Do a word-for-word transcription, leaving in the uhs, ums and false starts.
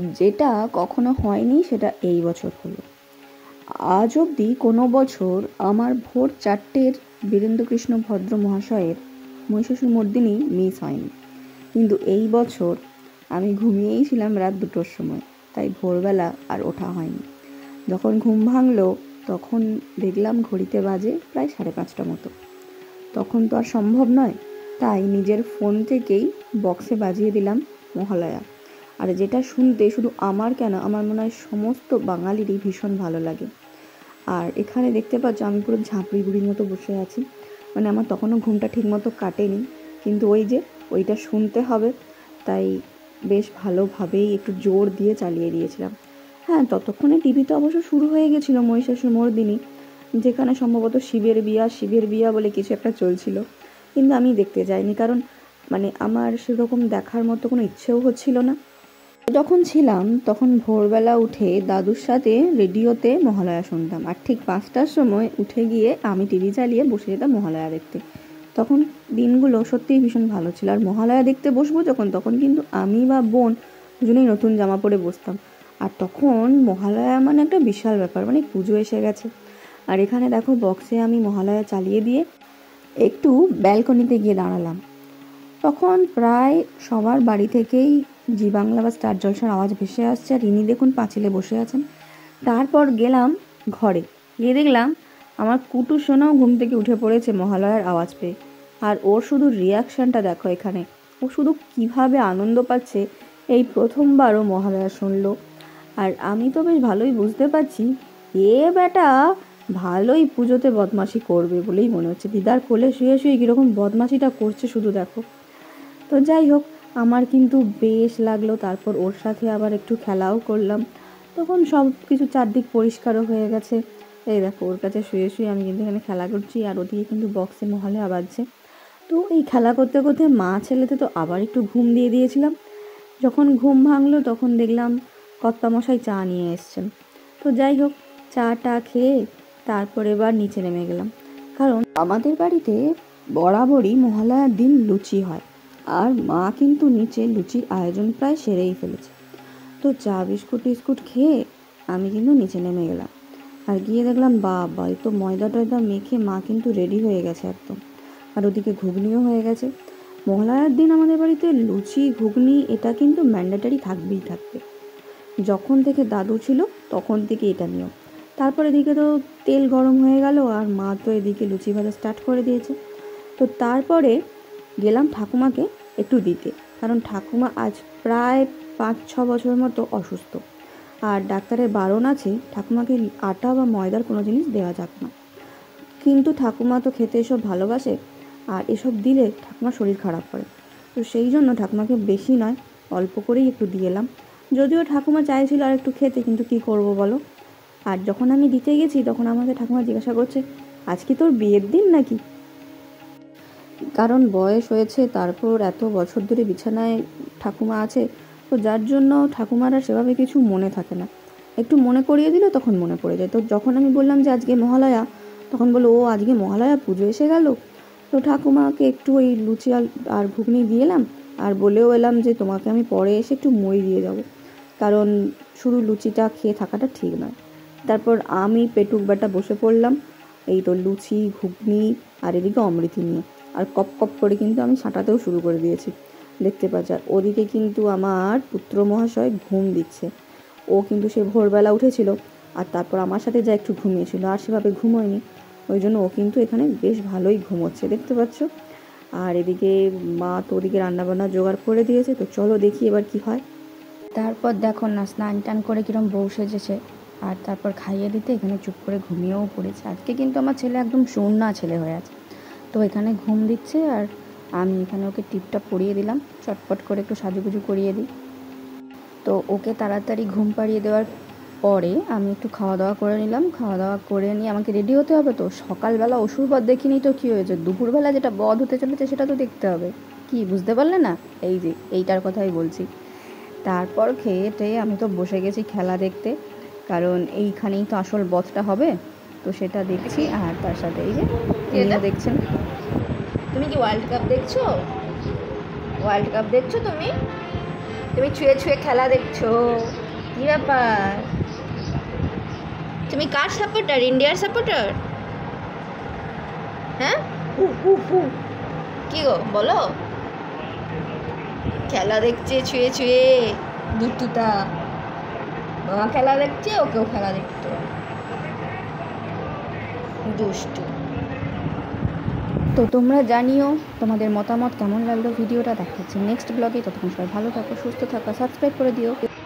যেটা কখনো হয়নি সেটা এই বছর হলো। আজ অবধি কোনো বছর আমার ভোর চারটের বীরেন্দ্রকৃষ্ণ ভদ্র মহাশয়ের মহিষাসুর মর্দিনী মিস হয়নি, কিন্তু এই বছর আমি ঘুমিয়েই ছিলাম রাত দুটোর সময়, তাই ভোরবেলা আর ওঠা হয়নি। যখন ঘুম ভাঙলো তখন দেখলাম ঘড়িতে বাজে প্রায় সাড়ে পাঁচটা মতো। তখন তো আর সম্ভব নয়, তাই নিজের ফোন থেকেই বক্সে বাজিয়ে দিলাম মহালয়া। আর যেটা শুনতে শুধু আমার কেন, আমার মনে হয় সমস্ত বাঙালিরই ভীষণ ভালো লাগে। আর এখানে দেখতে পাচ্ছ আমি পুরো ঝাঁপড়ি বুড়ির মতো বসে আছি, মানে আমার তখনও ঘুমটা ঠিক মতো কাটেনি, কিন্তু ওই যে ওইটা শুনতে হবে তাই বেশ ভালোভাবেই একটু জোর দিয়ে চালিয়ে দিয়েছিলাম। হ্যাঁ, ততক্ষণে টিভিতে অবশ্য শুরু হয়ে গেছিলো মহিষাসুর মর্দিনী, যেখানে সম্ভবত শিবের বিয়া শিবের বিয়া বলে কিছু একটা চলছিল, কিন্তু আমি দেখতে যাইনি, কারণ মানে আমার সেরকম দেখার মতো কোনো ইচ্ছেও হচ্ছিল না। যখন ছিলাম তখন ভোরবেলা উঠে দাদুর সাথে রেডিওতে মহালয়া শুনতাম, আর ঠিক পাঁচটার সময় উঠে গিয়ে আমি টিভি চালিয়ে বসে যেতাম মহালয়া দেখতে। তখন দিনগুলো সত্যিই ভীষণ ভালো ছিল। আর মহালয়া দেখতে বসবো যখন, তখন কিন্তু আমি বা বোন দুজনেই নতুন জামা পরে বসতাম। আর তখন মহালয়া মানে একটা বিশাল ব্যাপার, মানে পুজো এসে গেছে। আর এখানে দেখো বক্সে আমি মহালয়া চালিয়ে দিয়ে একটু ব্যালকনিতে গিয়ে দাঁড়ালাম। তখন প্রায় সবার বাড়ি থেকেই জি বাংলা বা স্টার জলসার আওয়াজ ভেসে আসছে, আর ইনি দেখুন পাঁচিলে বসে আছেন। তারপর গেলাম ঘরে, গিয়ে দেখলাম আমার কুটু সোনাও ঘুম থেকে উঠে পড়েছে মহালয়ার আওয়াজ পেয়ে। আর ওর শুধু রিয়াকশানটা দেখো এখানে, ও শুধু কিভাবে আনন্দ পাচ্ছে, এই প্রথমবারও মহালয়া শুনলো। আর আমি তো বেশ ভালোই বুঝতে পারছি এ বেটা ভালোই পুজোতে বদমাশি করবে বলেই মনে হচ্ছে। দিদার কোলে শুয়ে শুয়ে কীরকম বদমাশিটা করছে শুধু দেখো। তো যাই হোক, আমার কিন্তু বেশ লাগলো। তারপর ওর সাথে আবার একটু খেলাও করলাম, তখন সব কিছু চারদিক পরিষ্কারও হয়ে গেছে। এই দেখো ওর কাছে শুয়ে শুয়ে আমি কিন্তু এখানে খেলা করছি, আর ওদিকে কিন্তু বক্সে মহালয়া বাজছে। তো এই খেলা করতে করতে মা ছেলেতে তো আবার একটু ঘুম দিয়ে দিয়েছিলাম। যখন ঘুম ভাঙলো তখন দেখলাম কর্তামশাই চা নিয়ে এসছেন। তো যাই হোক, চাটা খেয়ে তারপর এবার নিচে নেমে গেলাম, কারণ আমাদের বাড়িতে বরাবরই মহালয়ার দিন লুচি হয়, আর মা কিন্তু নিচে লুচির আয়োজন প্রায় সেরেই ফেলেছে। তো চা বিস্কুট টিস্কুট খেয়ে আমি কিন্তু নিচে নেমে গেলাম, আর গিয়ে দেখলাম বাবা এই তো ময়দা টয়দা মেখে মা কিন্তু রেডি হয়ে গেছে একদম। আর ওদিকে ঘুগনিও হয়ে গেছে। মহালয়ার দিন আমাদের বাড়িতে লুচি ঘুগনি এটা কিন্তু ম্যান্ডেটারি থাকবেই থাকবে, যখন থেকে দাদু ছিল তখন থেকে এটা নিয়ম। তারপর এদিকে তো তেল গরম হয়ে গেল, আর মা তো এদিকে লুচি ভাজা স্টার্ট করে দিয়েছে। তো তারপরে গেলাম ঠাকুমাকে একটু দিতে, কারণ ঠাকুমা আজ প্রায় পাঁচ ছ বছর মতো অসুস্থ, আর ডাক্তারের বারণ আছে ঠাকুমাকে আটা বা ময়দার কোনো জিনিস দেওয়া যাক না। কিন্তু ঠাকুমা তো খেতে এসব ভালোবাসে, আর এসব দিলে ঠাকুমার শরীর খারাপ করে। তো সেই জন্য ঠাকুমাকে বেশি নয় অল্প করেই একটু দিয়ে এলাম, যদিও ঠাকুমা চাইছিল আর একটু খেতে, কিন্তু কি করব বলো। আর যখন আমি দিতে গেছি তখন আমাকে ঠাকুমা জিজ্ঞাসা করছে আজ কি তোর বিয়ের দিন নাকি, কারণ বয়স হয়েছে, তারপর এত বছর ধরে বিছানায় ঠাকুমা আছে, তো যার জন্য ঠাকুমার আর সেভাবে কিছু মনে থাকে না। একটু মনে করিয়ে দিলে তখন মনে পড়ে যায়। তো যখন আমি বললাম যে আজকে মহালয়া, তখন বললো ও আজকে মহালয়া, পুজো এসে গেল। তো ঠাকুমাকে একটু ওই লুচি আর ঘুগনি দিয়ে এলাম, আর বলেও এলাম যে তোমাকে আমি পরে এসে একটু মই দিয়ে যাব, কারণ শুধু লুচিটা খেয়ে থাকাটা ঠিক নয়। তারপর আমি পেটুক বেটা বসে পড়লাম এই তো লুচি ঘুগনি আর এদিকে অমৃতি নিয়ে, আর কপ কপ করে কিন্তু আমি ছাঁটাতেও শুরু করে দিয়েছি, দেখতে পাচ্ছি। আর ওদিকে কিন্তু আমার পুত্র মহাশয় ঘুম দিচ্ছে, ও কিন্তু সে ভোরবেলা উঠেছিল, আর তারপর আমার সাথে যা একটু ঘুমিয়েছিল, আর সেভাবে ঘুমোয়নি, ওই জন্য ও কিন্তু এখানে বেশ ভালোই ঘুমোচ্ছে, দেখতে পাচ্ছ। আর এদিকে মা তো ওদিকে রান্নাবান্না জোগাড় করে দিয়েছে, তো চলো দেখি এবার কি হয়। তারপর দেখো না স্নান টান করে কিরম বউ সেজেছে, আর তারপর খাইয়ে দিতে এখানে চুপ করে ঘুমিয়েও পড়েছে। আজকে কিন্তু আমার ছেলে একদম শূন্য ছেলে হয়ে আছে, তো এখানে ঘুম দিচ্ছে, আর আমি এখানে ওকে টিপটা পরিয়ে দিলাম, চটপট করে একটু সাজুগুজু করিয়ে দিই। তো ওকে তাড়াতাড়ি ঘুম পাড়িয়ে দেওয়ার পরে আমি একটু খাওয়া দাওয়া করে নিলাম। খাওয়া দাওয়া করে নিয়ে আমাকে রেডি হতে হবে। তো সকালবেলা অসুর বধ দেখিনি তো কী হয়েছে, দুপুরবেলা যেটা বধ হতে চলেছে সেটা তো দেখতে হবে। কি বুঝতে পারলে না? এই যে এইটার কথাই বলছি। তারপর খেয়ে টেয়ে আমি তো বসে গেছি খেলা দেখতে, কারণ এইখানেই তো আসল বধটা হবে, তো সেটা দেখছি। আর তার সাথে এই যে তিনিও দেখছেন। তুমি কি ওয়ার্ল্ড কাপ দেখছো? ওয়ার্ল্ড কাপ দেখছো তুমি? তুমি ছুঁয়ে ছুঁয়ে খেলা দেখছো, কি ব্যাপার? তুমি কার সাপোর্টার? ইন্ডিয়ার সাপোর্টার? হ্যাঁ, কি গো বলো? খেলা দেখছে ছুঁয়ে ছুঁয়ে, দুষ্টুটা। মা খেলা দেখছে, ওকেও খেলা দেখতে হবে, দুষ্টু। তো তোমরা জানিও তোমাদের মতামত কেমন লাগলো ভিডিওটা। দেখাচ্ছে নেক্সট ব্লগে। ততক্ষণ সবাই ভালো থাকো, সুস্থ থাকো, সাবস্ক্রাইব করে দিও।